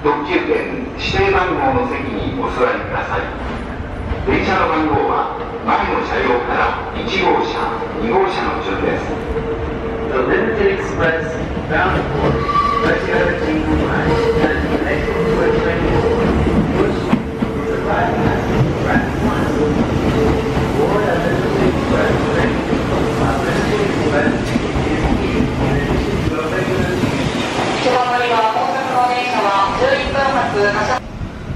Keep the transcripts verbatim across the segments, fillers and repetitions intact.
特急券指定番号の席にお座りください。電車の番号は前の車両からいち号車、に号車の順です。 The Limited Express bound for Westchester Jingle Line has been connected to a train which is arriving at track one. Or a Limited Express train, a Limited Express is in addition to a regular ticket. 一番乗りは大阪の電車はじゅういっぷん発発車。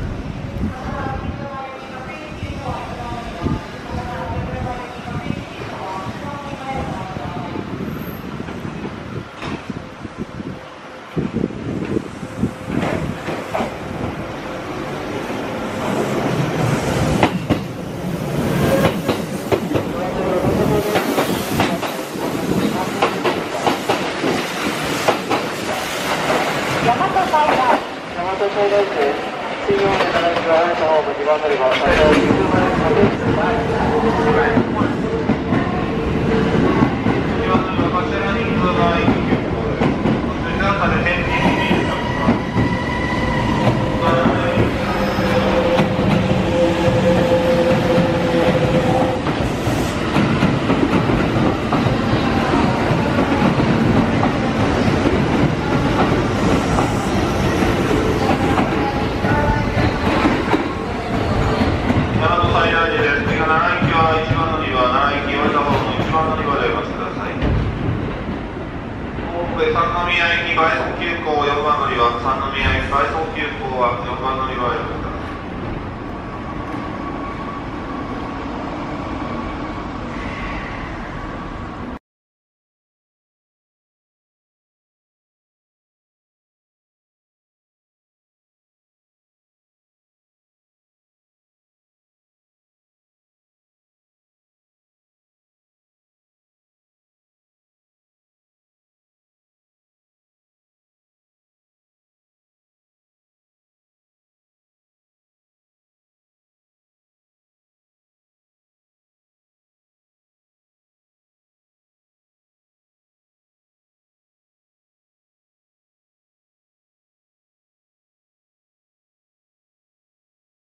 大和最大線、水曜日の並びは、あなたホームにばん乗り場、最大じゅうまん円です。 三宮行き快速急行よんばん乗りは三宮行き快速急行はよんばん乗り場へ。